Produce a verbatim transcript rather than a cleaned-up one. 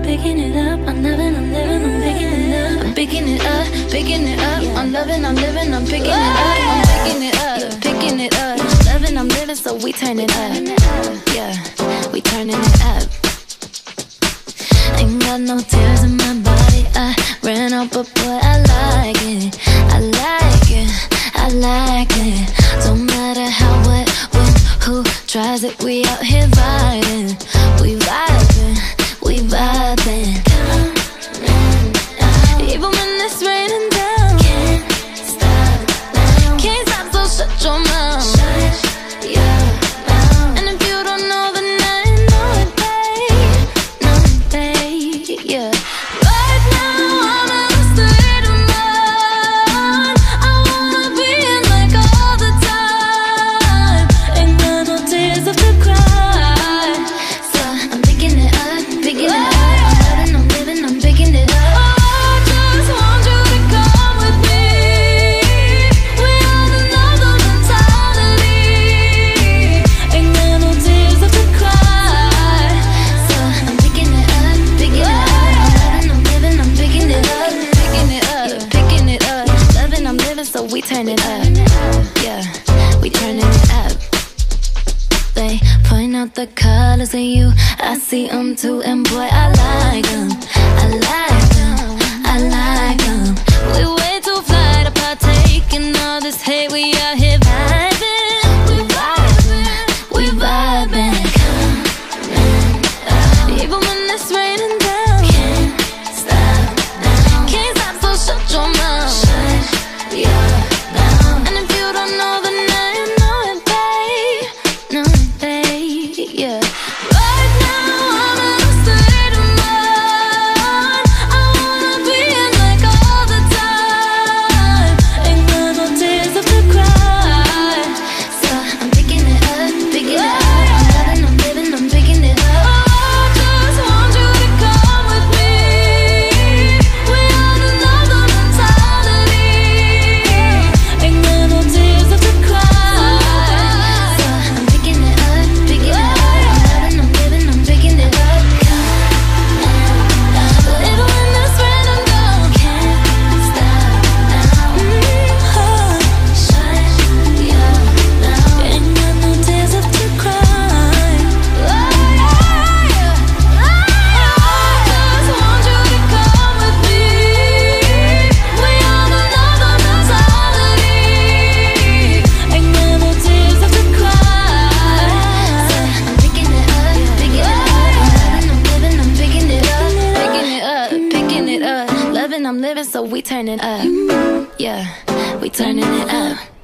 picking it up. I'm loving, I'm living, I'm picking it up. I'm picking it up, picking it up. I'm loving, I'm living, I'm picking it up. I'm picking it up, picking it up. Loving, I'm living, so we turn it up. Yeah, we turning it up. Ain't got no tears in my body. I ran out, but boy, I like it. I like it, I like it. Don't matter how, what, when, who tries it. We out here vibing, we vibing, we vibing. Even when it's raining down, can't stop now. Can't stop, so shut your mouth. Shut your mouth. And if you don't know, then I know it, babe. Know it, babe, yeah. Right now I'm in a state of mind. I wanna be in like all the time. Ain't got no tears left to cry. So I'm picking it up, picking it up. I'm loving, I'm living, I'm picking it up. So we turn it up, yeah, we turning it up. They point out the colors in you, I see them too, and boy, I like them, I like them, I like them. We way too fly to partake in all this hate, we out here vibing, we vibing, we vibing. Even when it's raining down, can't stop now. Can't stop, so shut your mouth. Shut your mouth. And if you don't know, then I know it, babe. Know it, babe, yeah. Right now I'm in a state of mind. I wanna be in like all the time. Ain't got no tears left to cry. So I'm picking it up, picking it up. I'm loving, I'm living, I'm picking it up. I'm living, so we turn it up. Yeah, we turning it up.